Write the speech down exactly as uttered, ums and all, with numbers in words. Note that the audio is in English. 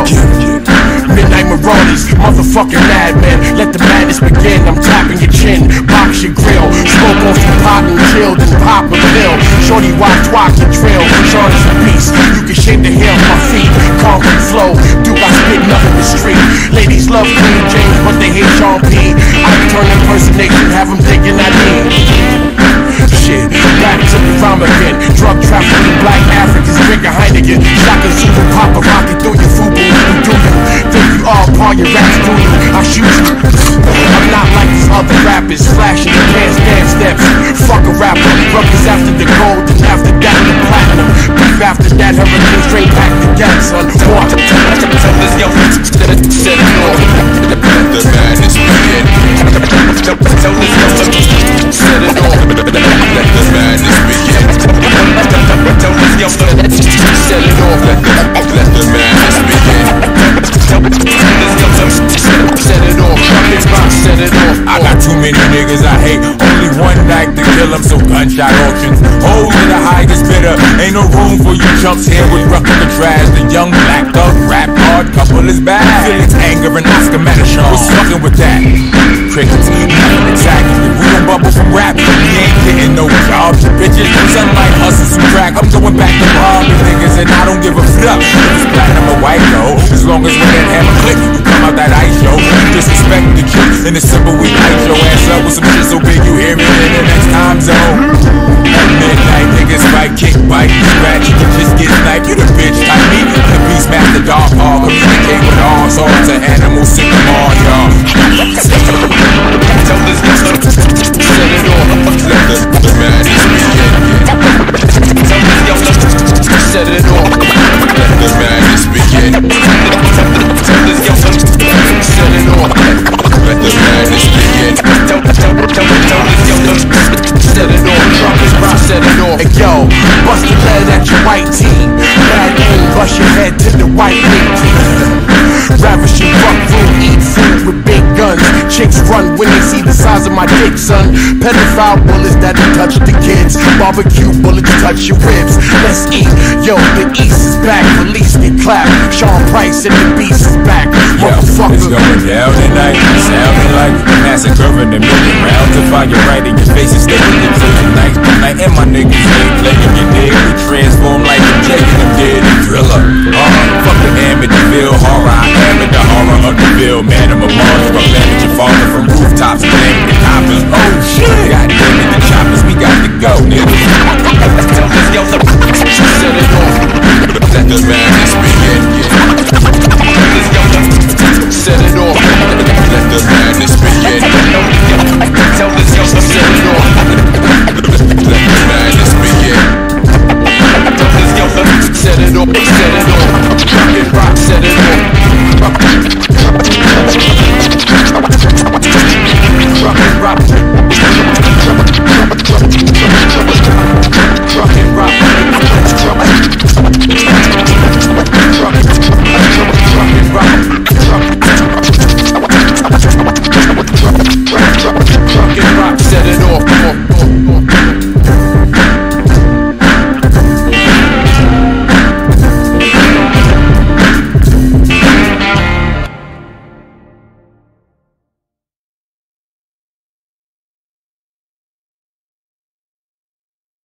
Midnight Marauders, motherfucking madman. Let the madness begin. I'm tapping your chin, box your grill, smoke on some pot and chill, then pop a pill. Shorty watch, watch the drill. Short as a beast, you can shake the hair off my feet. Calm and flow, Duke, I spit nothing but street. Ladies love Queen James, but they hate Sean P. I turn impersonation, have them thinking I need. Shit, back to the rhyme again. Drug trafficking, black Africans drinking Heineken. Shocking super paparazzi through your fubu. Who do you think you are? Par your raps do you? I shoot you. I'm not like these other rappers, flashing the pants, dance steps. Fuck a rapper, rubbers after the gold, and after that the platinum. Beef after that, hurricane straight back to death, son. What? Tell this young set it off. The madness begin. Tell this young set it off. Let the madness begin. Tell this young set it off. Let the, let the madness begin. Tell this young set it off. Trumpets box, set it off. I got too many niggas I hate. Only one night to kill them, so gunshot auctions. Hold to the highest bidder. Ain't no room for you chumps here with rucking the trash. The young black thug rap hard couple is bad. Felix Anger and Oscar Manashon. What's fucking with that? Crickets, nothing exactly. We don't bubble from rap. We ain't getting no jobs. Bitches, some might hustle some crack. I'm going back to robbing niggas and I don't give a fuck. If it's platinum or white though, as long as when that hammer click, you come out that ice show. Disrespect the truth in the simple we light your ass up with some shit so big you hear it in the next time zone. At midnight, niggas fight, kick, bite, scratch, you can just get sniped. You the bitch like me, the beast master dog hall. Communicate with all sorts of animals, sick them all, y'all. Tell this nigga, set it off. Let the, the madness begin. Tell this young set it off. Let the madness begin. Tell this young set it off. Let the madness begin. Tell, tell, tell, tell this young set it off. Trumpets rock, set it off. Hey yo, bust the lead at your white team. Bad aim, bust your head to the white meat. Ravish your fuck food, eat food with big guns. Chicks run when they see the size of my dick, son. Pedophile bullets that'll touch the kids. Barbecue bullets touch your ribs. Let's eat. Yo, the East is back. Police get clapped. Sean Price and the Beast is back. Motherfucker. It's going down tonight. Sounding like a massacre in the million rounds of fire right in your face and stay in your prison night. Night and my niggas ain't playing your dig. We transform like a Jake and them dead and Driller. Uh-huh. Fuck the Amityville horror. I am in the horror of the Ville. Man, I'm a monster. I'm your father from rooftops and damn the coppers. Oh shit.